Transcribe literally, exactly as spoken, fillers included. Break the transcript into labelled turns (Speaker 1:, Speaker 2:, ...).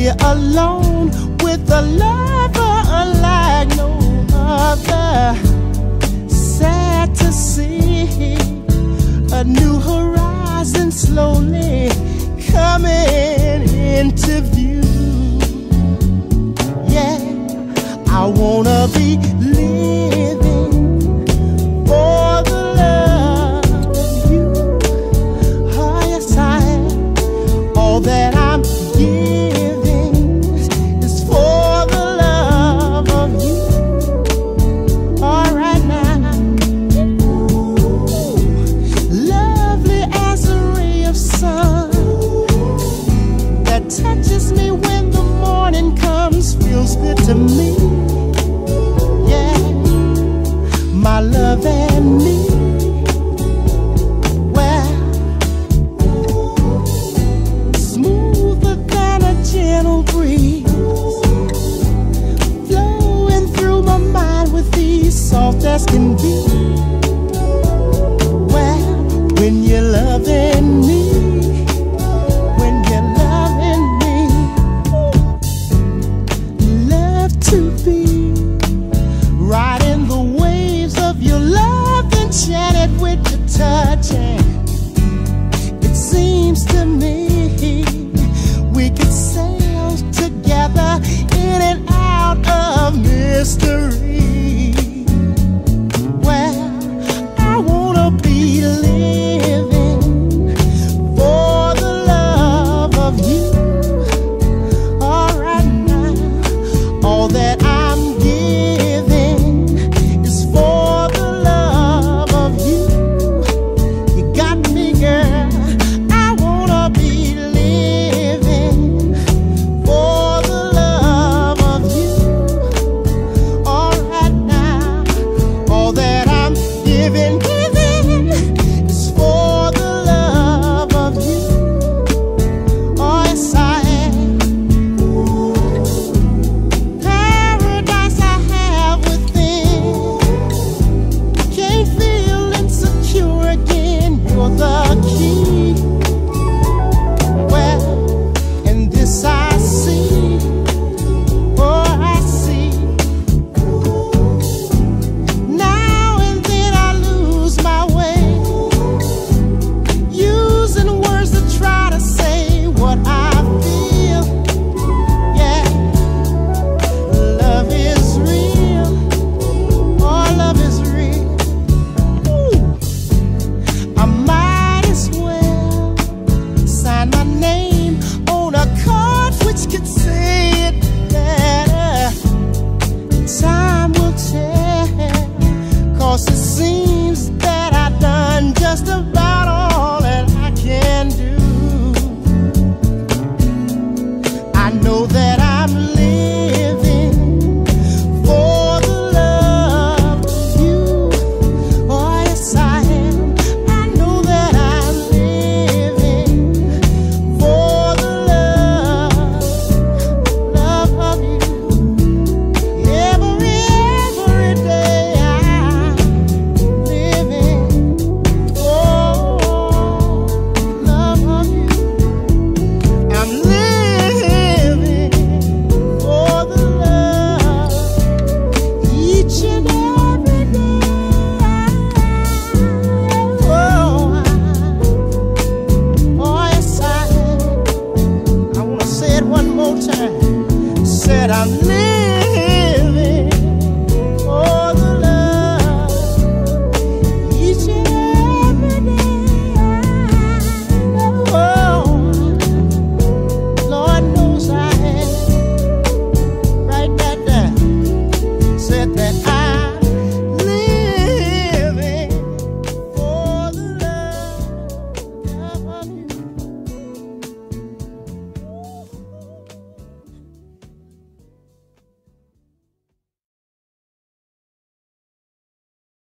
Speaker 1: here alone with a lover unlike no other. Sad to see a new horizon slowly coming into view. Yeah, I wanna be living for the love of you. Oh yes, I am. All that I'm giving is for the love of you. All right now, ooh, lovely as a ray of sun that touches me when the morning comes, feels good to me. Yeah, my love and me. Well, smoother than a gentle breeze, flowing through my mind with ease, soft as can be. Well, when you're loving me, when you're loving me, love to be riding the waves of your love, enchanted with your touch. And it seems to me we could sail together in and out of mystery.